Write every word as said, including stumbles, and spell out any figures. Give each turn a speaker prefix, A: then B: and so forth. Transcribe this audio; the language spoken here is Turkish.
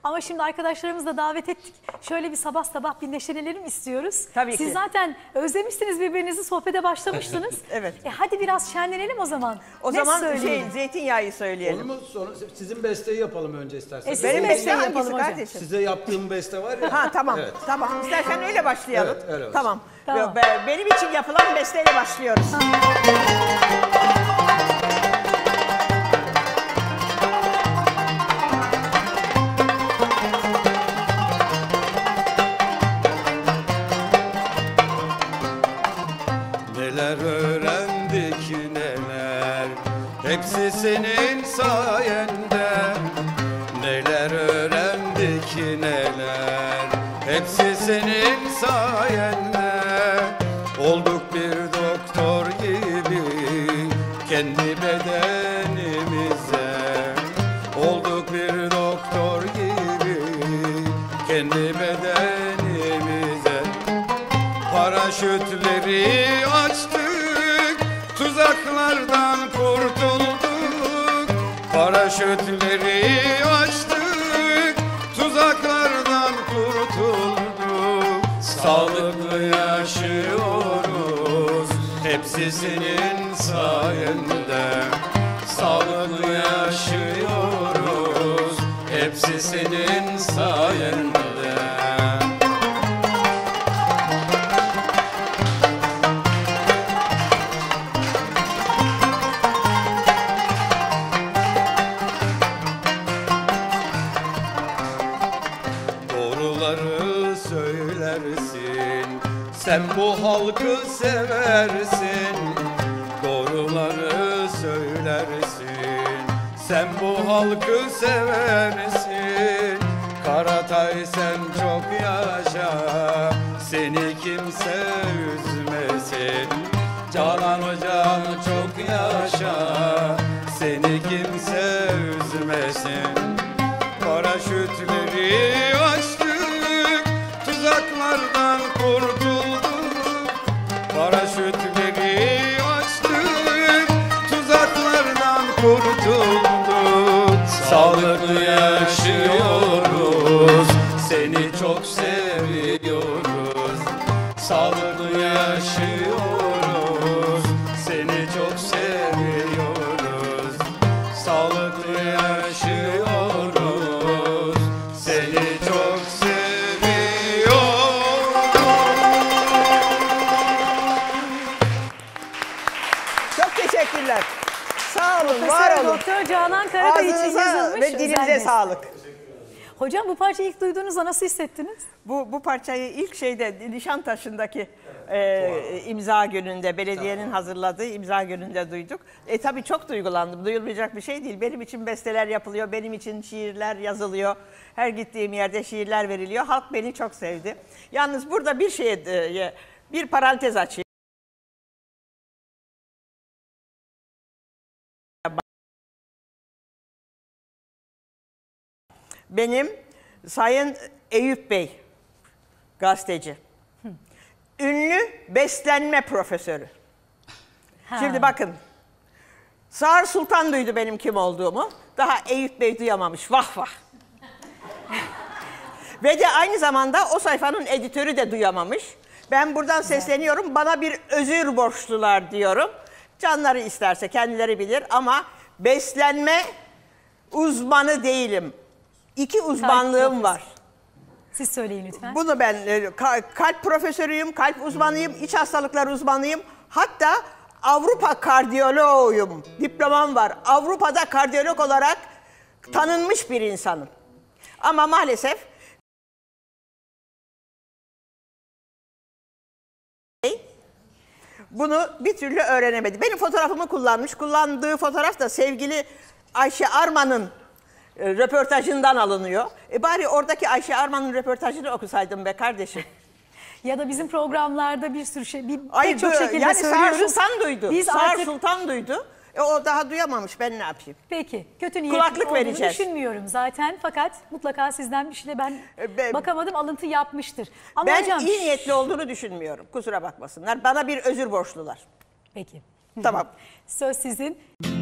A: Ama şimdi arkadaşlarımızı da davet ettik. Şöyle bir sabah sabah bir neşelenelim istiyoruz.
B: Tabii
A: Siz
B: ki.
A: zaten özlemişsiniz birbirinizi, sohbete başlamıştınız.
B: Evet.
A: E hadi biraz şenlenelim o zaman.
B: O
A: Ne
B: zaman
A: söyleyelim?
B: şey, zeytinyağı söyleyelim.
C: Olur mu? Sonra sizin besteyi yapalım önce isterseniz.
A: E, sizin
B: Benim
A: beste
B: beste
A: yapalım
B: hangisi
A: hocam.
B: kardeşim?
C: Size yaptığım beste var ya.
B: Ha tamam,
C: Evet.
B: tamam. İstersen öyle başlayalım.
C: Evet, öyle olsun.
B: Tamam.
A: Tamam.
B: Be- Benim için yapılan besteyle başlıyoruz.
C: Neler öğrendik neler, hepsi senin sayende. Neler öğrendik neler, hepsi senin sayende. Olduk bir doktor gibi kendi bedenimize. Olduk bir doktor gibi kendi bedenimize. Paraşütleri açtık, tuzaklardan kurtulduk. Paraşütleri açtık, tuzaklardan kurtulduk. Sağlıklı yaşıyoruz, hepsi senin sayende. Sağlıklı yaşıyoruz, hepsi senin sayende. Doğruları söylersin, sen bu halkı seversin. Doğruları söylersin, sen bu halkı seversin. Karatay sen çok yaşa, seni kimse üzmesin. Canan hocam çok yaşa, seni kimse üzmesin. Paraşütleri açtık, tuzaklardan kurtulduk. Paraşütleri açtık, tuzaklardan kurtulduk. Sağlıklı yaşıyoruz, seni çok seviyoruz. Sağlıklı yaşıyoruz, seni çok seviyoruz. Sağlıklı yaşıyoruz, seni çok seviyoruz.
B: Çok teşekkürler. Sağ olun, var
A: Profesör
B: olun.
A: Doktor Canan Karatay için
B: Ağzınıza
A: yazılmış
B: ve
A: özel
B: dilinize
A: beste.
B: sağlık.
A: Hocam bu parçayı ilk duyduğunuzda nasıl hissettiniz?
B: Bu, bu parçayı ilk şeyde Nişantaşı'ndaki e, imza gününde, belediyenin hazırladığı imza gününde duyduk. E tabii çok duygulandım. Duyulmayacak bir şey değil. Benim için besteler yapılıyor, benim için şiirler yazılıyor. Her gittiğim yerde şiirler veriliyor. Halk beni çok sevdi. Yalnız burada bir şey, e, bir parantez açayım. Benim Sayın Eyüp Bey, gazeteci, ünlü beslenme profesörü.
A: Ha.
B: Şimdi bakın, Sağır Sultan duydu benim kim olduğumu, daha Eyüp Bey duyamamış, vah vah. Ve de aynı zamanda o sayfanın editörü de duyamamış. Ben buradan sesleniyorum, bana bir özür borçlular diyorum. Canları isterse kendileri bilir ama beslenme uzmanı değilim. İki uzmanlığım var.
A: Siz söyleyin lütfen.
B: Bunu ben e, kalp profesörüyüm, kalp uzmanıyım, iç hastalıklar uzmanıyım. Hatta Avrupa kardiyoloğuyum. Diplomam var. Avrupa'da kardiyolog olarak tanınmış bir insanım. Ama maalesef bunu bir türlü öğrenemedi. Benim fotoğrafımı kullanmış. Kullandığı fotoğraf da sevgili Ayşe Arman'ın e, röportajından alınıyor. E bari oradaki Ayşe Arman'ın röportajını okusaydım be kardeşim.
A: Ya da bizim programlarda bir sürü şey, bir
B: Ay,
A: pek çok
B: du-
A: şekilde
B: yani Sağır
A: söylüyoruz.
B: Sultan duydu.
A: Biz
B: Sağır
A: artık
B: Sultan duydu. E o daha duyamamış. Ben ne yapayım?
A: peki kötü niyetli
B: Kulaklık
A: olduğunu
B: vereceğiz.
A: düşünmüyorum zaten. Fakat mutlaka sizden bir şeyle ben
B: E, ben-
A: bakamadım, alıntı yapmıştır. Ama
B: Ben
A: hocam
B: iyi niyetli olduğunu düşünmüyorum. Kusura bakmasınlar. Bana bir özür borçlular.
A: peki
B: Tamam.
A: söz sizin.